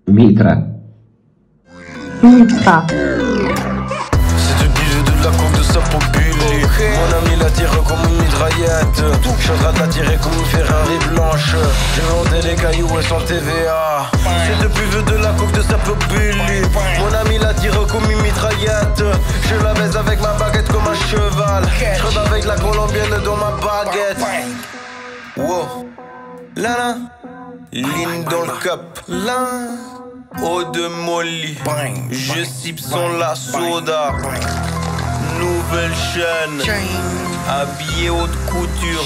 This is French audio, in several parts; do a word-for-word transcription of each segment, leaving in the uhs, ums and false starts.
Mitra. Mitra. C'est du bijou de la coke de sa populaire. Mon ami la tire comme une mitraillette. Je suis en train de la tirer comme une Ferrari blanche. J'ai vendu les cailloux et son T V A. C'est du bijou de la coke de sa populaire. Mon ami la tire comme une mitraillette. Je la baise avec ma baguette comme un cheval. Je rôde avec la colombienne dans ma baguette. Wow. Lana, ligne dans le cap. Là. Eau de Molly, je cible son la soda. Nouvelle chaîne, habillé haute couture.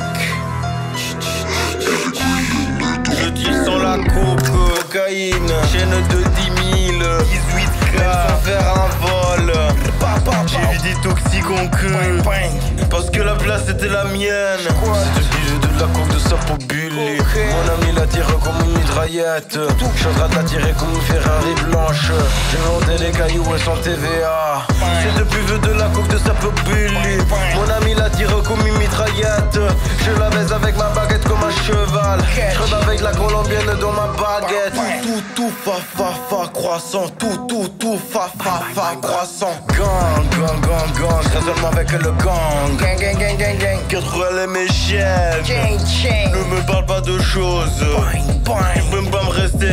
Je tire sans la coke, cocaïne, chaîne de dix mille, dix-huit K, sans faire un vol. J'ai vu des toxiques en queue, parce que la place était la mienne. C'est du bijou de la coke de sa populaire. Mon ami la tire comme une mitraillette. Je suis en train de la tirer comme une Ferrari blanche. J'ai vendu les cailloux et son T V A. C'est du bijou de la coke de sa populaire. Mon ami la tire comme une mitraillette. Je la baise avec ma baguette comme un cheval. Je rôde avec la colombienne dans ma baguette. Tout, tout, tout, fa, fa, fa, croissant. Tout, tout, tout, fa, fa, fa, croissant. Gang, gang, gang, gang. Je seulement avec le gang. Gang, gang, gang, gang, gang. Quatre les mes chaînes. Ne me parle pas de choses. Tu peux pas me rester